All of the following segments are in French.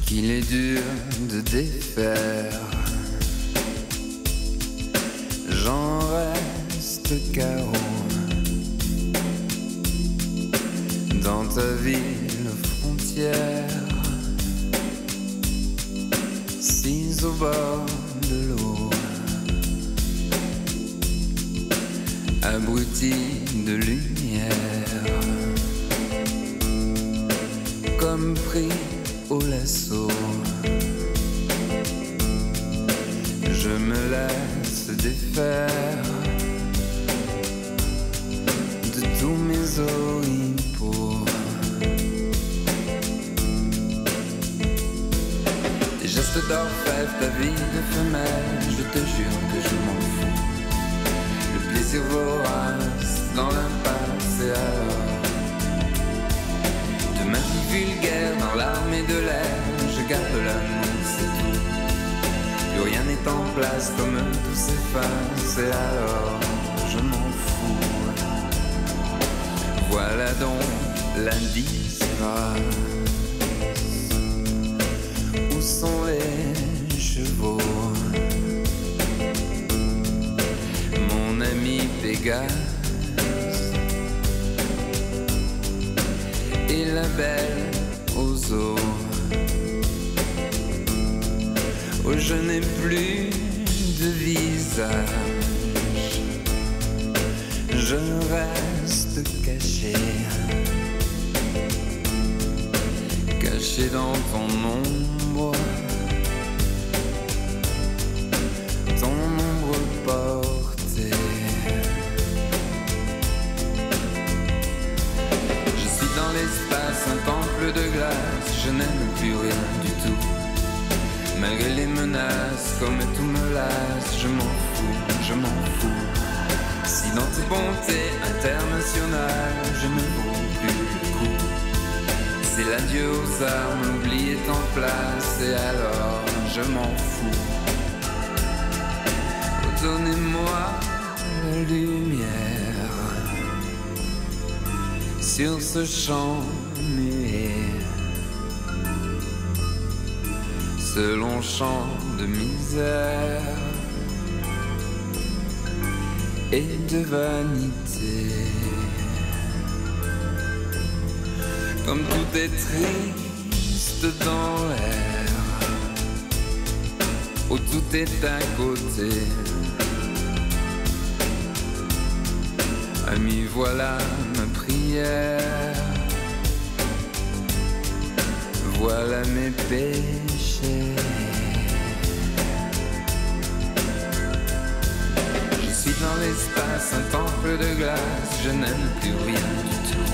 qu'il est dur de défaire. J'en reste KO dans ta ville frontière, sise au bord de l'eau, abruti de lumière, comme pris au lasso. Je me laisse défaire de tous mes oripeaux. Des gestes d'orfèvre, ta vie de femelle, je te jure que je m'en fous. Le plaisir vorace dans l'impasse, et alors de ma vie vulgaire dans l'armée de l'air, je garde l'amour, c'est tout. Plus rien n'est en place, comme tout s'efface, et alors je m'en fous. Voilà donc l'indice race. Où sont les chevaux? Mon ami Pégase et la belle aux eaux. Oh, je n'ai plus de visage, je reste caché, caché dans ton ombre, ton ombre portée. Je suis dans l'espace, un temple de glace, je n'aime plus rien du tout. Malgré les menaces, comme tout me lasse, je m'en fous, je m'en fous. Si dans tes bontés internationales, je ne vaux plus le coup, c'est l'adieu aux armes, l'oubli est en place, et alors je m'en fous. Oh, donnez-moi la lumière sur ce champ muet, ce long champ de misère et de vanité. Comme tout est triste dans l'air, où tout est à côté. Ami, voilà ma prière, voilà mes péchés. Je suis dans l'espace, un temple de glace, je n'aime plus rien du tout.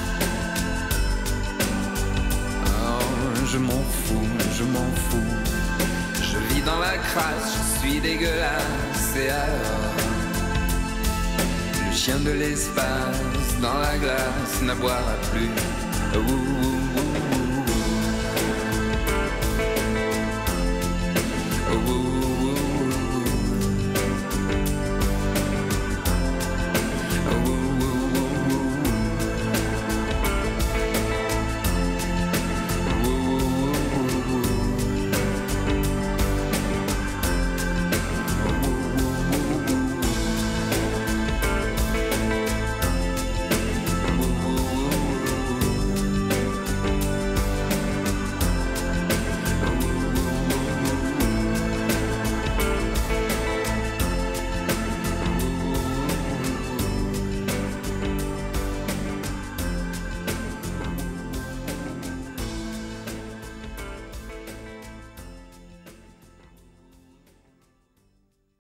Oh, je m'en fous, je m'en fous. Je vis dans la crasse, je suis dégueulasse, et alors le chien de l'espace dans la glace n'aboiera plus. Ouh, ouh, ouh.